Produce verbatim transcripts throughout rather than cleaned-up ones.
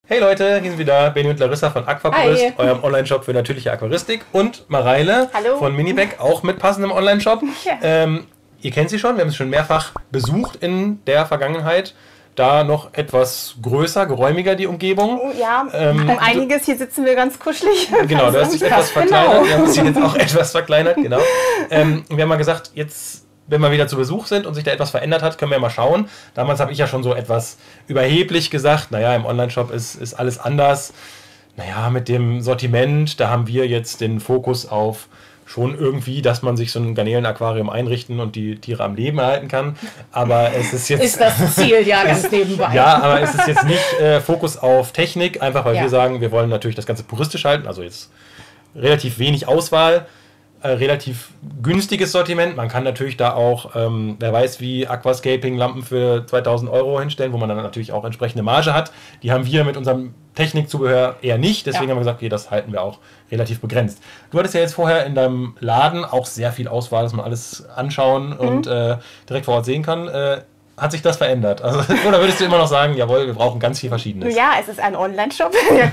Hey Leute, hier sind wieder Benny und Larissa von Aquapurist, Hi. eurem Online-Shop für natürliche Aquaristik, und Mareile Hallo. von Minibeck, auch mit passendem Online-Shop. Ja. Ähm, ihr kennt sie schon, wir haben sie schon mehrfach besucht in der Vergangenheit. Da noch etwas größer, geräumiger die Umgebung. Oh, ja, Ähm, um einiges, hier sitzen wir ganz kuschelig. Genau, du hast dich etwas verkleinert, wir haben sie jetzt auch etwas verkleinert, genau. Ähm, wir haben mal gesagt, jetzt, wenn wir wieder zu Besuch sind und sich da etwas verändert hat, können wir mal schauen. Damals habe ich ja schon so etwas überheblich gesagt, naja, im Online-Shop ist, ist alles anders. Naja, mit dem Sortiment, da haben wir jetzt den Fokus auf schon irgendwie, dass man sich so ein Garnelen-Aquarium einrichten und die Tiere am Leben erhalten kann. Aber es ist jetzt... Ist das Ziel, ja, ganz nebenbei. Ja, aber es ist jetzt nicht äh, Fokus auf Technik, einfach weil Ja. wir sagen, wir wollen natürlich das Ganze puristisch halten, also jetzt relativ wenig Auswahl, äh, relativ günstiges Sortiment. Man kann natürlich da auch, ähm, wer weiß wie, Aquascaping-Lampen für zweitausend Euro hinstellen, wo man dann natürlich auch entsprechende Marge hat. Die haben wir mit unserem Technikzubehör eher nicht, deswegen Ja. haben wir gesagt, okay, das halten wir auch relativ begrenzt. Du hattest ja jetzt vorher in deinem Laden auch sehr viel Auswahl, dass man alles anschauen Mhm. und äh, direkt vor Ort sehen kann. Äh, Hat sich das verändert? Also, oder würdest du immer noch sagen, jawohl, wir brauchen ganz viel Verschiedenes? Ja, es ist ein Online-Shop.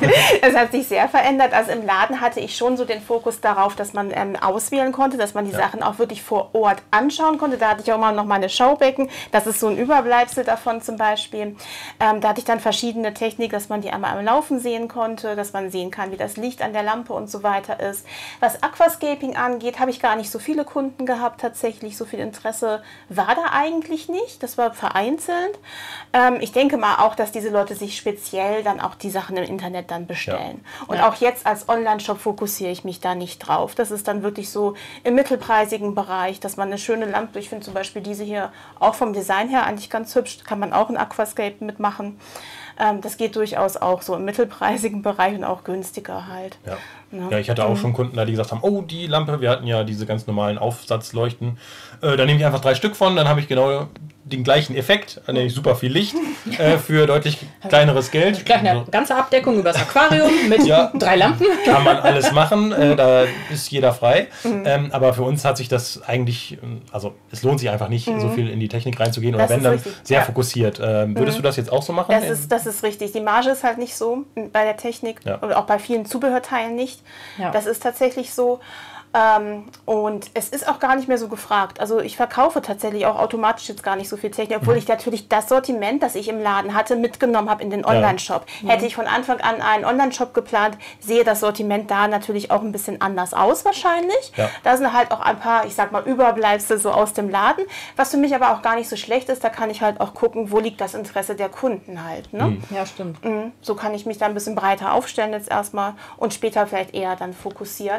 Es hat sich sehr verändert. Also im Laden hatte ich schon so den Fokus darauf, dass man ähm, auswählen konnte, dass man die Ja. Sachen auch wirklich vor Ort anschauen konnte. Da hatte ich auch immer noch meine Schaubecken. Das ist so ein Überbleibsel davon zum Beispiel. Ähm, da hatte ich dann verschiedene Techniken, dass man die einmal am Laufen sehen konnte, dass man sehen kann, wie das Licht an der Lampe und so weiter ist. Was Aquascaping angeht, habe ich gar nicht so viele Kunden gehabt tatsächlich. So viel Interesse war da eigentlich nicht. Das war vereinzelt. Ähm, ich denke mal auch, dass diese Leute sich speziell dann auch die Sachen im Internet dann bestellen. Ja. Und Ja. auch jetzt als Online-Shop fokussiere ich mich da nicht drauf. Das ist dann wirklich so im mittelpreisigen Bereich, dass man eine schöne Lampe, ich finde zum Beispiel diese hier auch vom Design her eigentlich ganz hübsch, kann man auch ein Aquascape mitmachen. Ähm, das geht durchaus auch so im mittelpreisigen Bereich und auch günstiger halt. Ja. Ja. Ja, ich hatte auch schon Kunden da, die gesagt haben, oh, die Lampe, wir hatten ja diese ganz normalen Aufsatzleuchten, äh, da nehme ich einfach drei Stück von, dann habe ich genau den gleichen Effekt, dann nehme ich super viel Licht äh, für deutlich kleineres Geld. Gleich eine ganze Abdeckung über das Aquarium mit Ja. drei Lampen. Kann man alles machen, äh, da ist jeder frei. Ähm, aber für uns hat sich das eigentlich, also es lohnt sich einfach nicht, so viel in die Technik reinzugehen, oder Das wenn ist dann richtig, sehr ja. fokussiert. Ähm, würdest du das jetzt auch so machen? Das ist, das ist richtig. Die Marge ist halt nicht so bei der Technik Ja. und auch bei vielen Zubehörteilen nicht. Ja. Das ist tatsächlich so. Ähm, und es ist auch gar nicht mehr so gefragt. Also ich verkaufe tatsächlich auch automatisch jetzt gar nicht so viel Technik, obwohl ich natürlich das Sortiment, das ich im Laden hatte, mitgenommen habe in den Online-Shop. Hätte ich von Anfang an einen Online-Shop geplant, sehe das Sortiment da natürlich auch ein bisschen anders aus wahrscheinlich. Ja. Da sind halt auch ein paar, ich sag mal, Überbleibsel so aus dem Laden, was für mich aber auch gar nicht so schlecht ist. Da kann ich halt auch gucken, wo liegt das Interesse der Kunden halt. Ne? Ja, stimmt. Mhm. So kann ich mich da ein bisschen breiter aufstellen jetzt erstmal und später vielleicht eher dann fokussieren.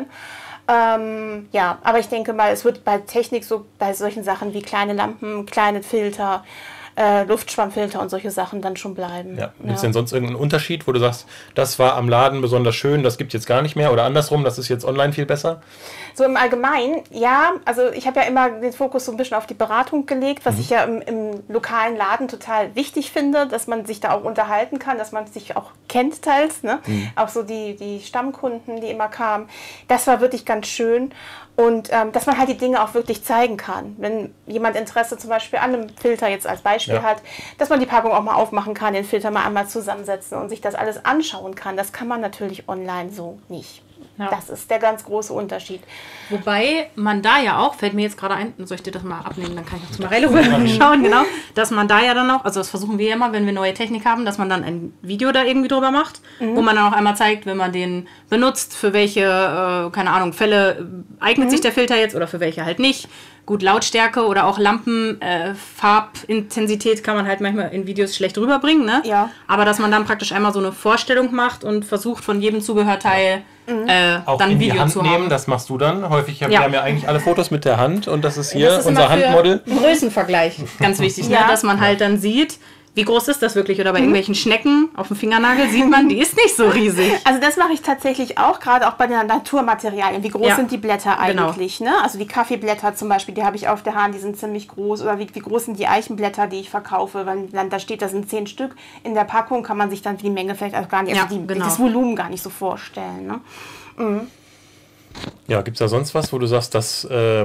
Ähm, ja, aber ich denke mal, es wird bei Technik so, bei solchen Sachen wie kleine Lampen, kleine Filter, äh, Luftschwammfilter und solche Sachen dann schon bleiben. Ja. Gibt es denn sonst irgendeinen Unterschied, wo du sagst, das war am Laden besonders schön, das gibt es jetzt gar nicht mehr, oder andersrum, das ist jetzt online viel besser? So im Allgemeinen, ja, also ich habe ja immer den Fokus so ein bisschen auf die Beratung gelegt, was ich ja im, im lokalen Laden total wichtig finde, dass man sich da auch unterhalten kann, dass man sich auch kennt teils, ne? Auch so die, die Stammkunden, die immer kamen. Das war wirklich ganz schön. Und ähm, dass man halt die Dinge auch wirklich zeigen kann. Wenn jemand Interesse zum Beispiel an einem Filter jetzt als Beispiel Ja. hat, dass man die Packung auch mal aufmachen kann, den Filter mal einmal zusammensetzen und sich das alles anschauen kann. Das kann man natürlich online so nicht. Ja. Das ist der ganz große Unterschied. Wobei man da ja auch, fällt mir jetzt gerade ein, soll ich dir das mal abnehmen, dann kann ich auch zu Mareile rüber schauen, genau, dass man da ja dann auch, also das versuchen wir ja immer, wenn wir neue Technik haben, dass man dann ein Video da irgendwie drüber macht, wo man dann auch einmal zeigt, wenn man den benutzt, für welche, äh, keine Ahnung, Fälle äh, eignet sich der Filter jetzt oder für welche halt nicht. Gut, Lautstärke oder auch Lampen, äh, Farbintensität kann man halt manchmal in Videos schlecht rüberbringen, ne? Ja. Aber dass man dann praktisch einmal so eine Vorstellung macht und versucht von jedem Zubehörteil äh, Auch dann ein in die Video Hand zu nehmen, haben. das machst du dann häufig. Ja. Wir haben ja eigentlich alle Fotos mit der Hand und das ist hier Das ist unser immer für Handmodel. Größenvergleich ganz wichtig, Ja. ne? Dass man halt dann sieht, wie groß ist das wirklich? Oder bei irgendwelchen Schnecken auf dem Fingernagel sieht man, die ist nicht so riesig. Also das mache ich tatsächlich auch, gerade auch bei den Naturmaterialien. Wie groß Ja, sind die Blätter genau. eigentlich? Ne? Also die Kaffeeblätter zum Beispiel, die habe ich auf der Hand, die sind ziemlich groß. Oder wie, wie groß sind die Eichenblätter, die ich verkaufe? Wenn dann da steht, das sind zehn Stück. In der Packung kann man sich dann die Menge vielleicht auch gar nicht, also Ja, die, genau. das Volumen gar nicht so vorstellen. Ne? Ja, gibt es da sonst was, wo du sagst, das ähm,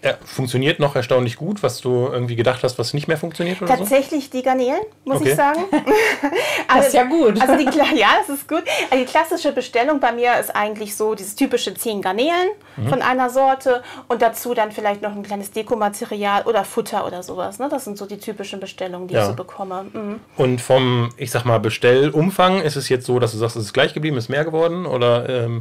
er funktioniert noch erstaunlich gut, was du irgendwie gedacht hast, was nicht mehr funktioniert oder Tatsächlich die Garnelen, muss Okay. ich sagen. Das ist ja gut. Also die, Kla- ja, das ist gut. Also die klassische Bestellung bei mir ist eigentlich so dieses typische zehn Garnelen Mhm. von einer Sorte und dazu dann vielleicht noch ein kleines Dekomaterial oder Futter oder sowas. Ne? Das sind so die typischen Bestellungen, die Ja. ich so bekomme. Mhm. Und vom, ich sag mal, Bestellumfang ist es jetzt so, dass du sagst, es ist gleich geblieben, ist mehr geworden? Oder ähm,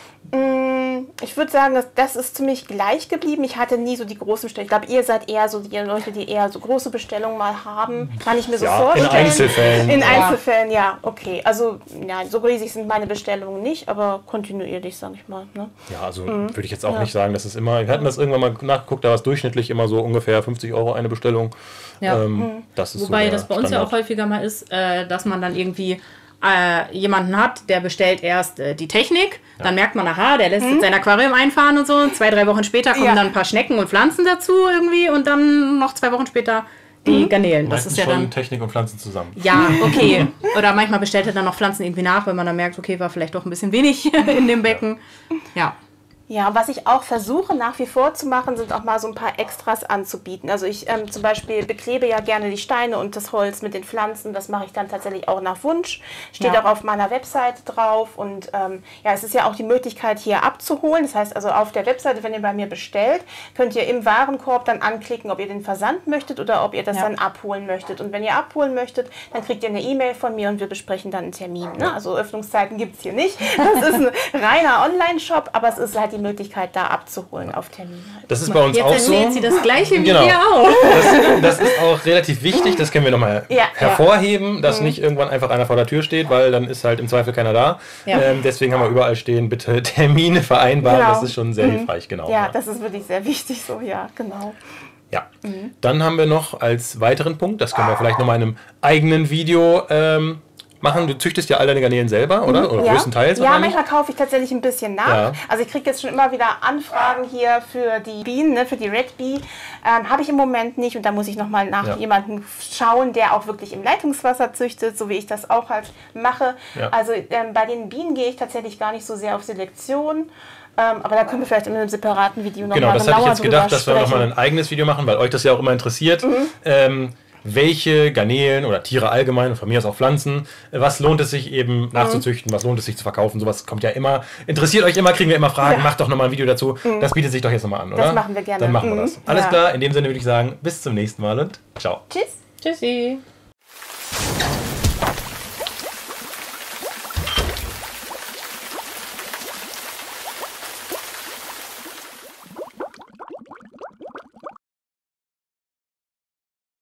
Ich würde sagen, dass das ist ziemlich gleich geblieben. Ich hatte nie so die großen Bestellungen. Ich glaube, ihr seid eher so die Leute, die eher so große Bestellungen mal haben. Kann ich mir so Ja, vorstellen. in Einzelfällen. In Ja. Einzelfällen, ja. Okay. Also, ja, so riesig sind meine Bestellungen nicht, aber kontinuierlich, sage ich mal. Ne? ja, also würde ich jetzt auch nicht sagen, dass es immer, wir hatten das irgendwann mal nachgeguckt, da war es durchschnittlich immer so ungefähr fünfzig Euro eine Bestellung. Ja. Ähm, das ist Wobei so der das bei uns ja Standard. auch häufiger mal ist, äh, dass man dann irgendwie äh, jemanden hat, der bestellt erst äh, die Technik, dann merkt man, aha, der lässt jetzt sein Aquarium einfahren und so. Zwei, drei Wochen später kommen Ja. dann ein paar Schnecken und Pflanzen dazu irgendwie und dann noch zwei Wochen später die Garnelen. Das Meistens ist ja schon dann. Technik und Pflanzen zusammen. Ja, okay. Oder manchmal bestellt er dann noch Pflanzen irgendwie nach, wenn man dann merkt, okay, war vielleicht doch ein bisschen wenig in dem Becken. Ja. Ja, und was ich auch versuche nach wie vor zu machen, sind auch mal so ein paar Extras anzubieten. Also ich ähm, zum Beispiel beklebe ja gerne die Steine und das Holz mit den Pflanzen. Das mache ich dann tatsächlich auch nach Wunsch. Steht Ja. auch auf meiner Webseite drauf. Und ähm, ja, es ist ja auch die Möglichkeit hier abzuholen. Das heißt also auf der Webseite, wenn ihr bei mir bestellt, könnt ihr im Warenkorb dann anklicken, ob ihr den Versand möchtet oder ob ihr das Ja. dann abholen möchtet. Und wenn ihr abholen möchtet, dann kriegt ihr eine E-Mail von mir und wir besprechen dann einen Termin. Ne? Also Öffnungszeiten gibt es hier nicht. Das ist ein reiner Online-Shop, aber es ist halt die Möglichkeit, da abzuholen auf Termin. Halt. Das ist bei uns Jetzt auch so. erzählt sie das gleiche wie Genau. wir auch. Das, das ist auch relativ wichtig, das können wir nochmal Ja, hervorheben, dass nicht irgendwann einfach einer vor der Tür steht, weil dann ist halt im Zweifel keiner da. Ja. Ähm, deswegen haben wir überall stehen, bitte Termine vereinbaren. Genau. Das ist schon sehr hilfreich, genau. Ja, das ist wirklich sehr wichtig so, ja, genau. Ja. Dann haben wir noch als weiteren Punkt, das können wir vielleicht nochmal in einem eigenen Video ähm, machen. Du züchtest ja all deine Garnelen selber, oder? Oder Ja, größtenteils ja wahrscheinlich? manchmal kaufe ich tatsächlich ein bisschen nach. Ja. Also ich kriege jetzt schon immer wieder Anfragen hier für die Bienen, ne, für die Red Bee. Ähm, Habe ich im Moment nicht und da muss ich nochmal nach Ja. jemandem schauen, der auch wirklich im Leitungswasser züchtet, so wie ich das auch halt mache. Ja. Also ähm, bei den Bienen gehe ich tatsächlich gar nicht so sehr auf Selektion. Ähm, aber da können wir vielleicht in einem separaten Video nochmal Genau, genauer das hatte ich jetzt drüber gedacht, dass wir sprechen. nochmal ein eigenes Video machen, weil euch das ja auch immer interessiert. Ähm, welche Garnelen oder Tiere allgemein und von mir aus auch Pflanzen, äh, was lohnt es sich eben nachzuzüchten, was lohnt es sich zu verkaufen, sowas kommt ja immer, interessiert euch immer, kriegen wir immer Fragen, Ja. macht doch nochmal ein Video dazu, das bietet sich doch jetzt nochmal an, oder? machen wir gerne. Dann machen wir Mhm. das. Alles Ja. klar, in dem Sinne würde ich sagen, bis zum nächsten Mal und ciao. Tschüss. Tschüssi.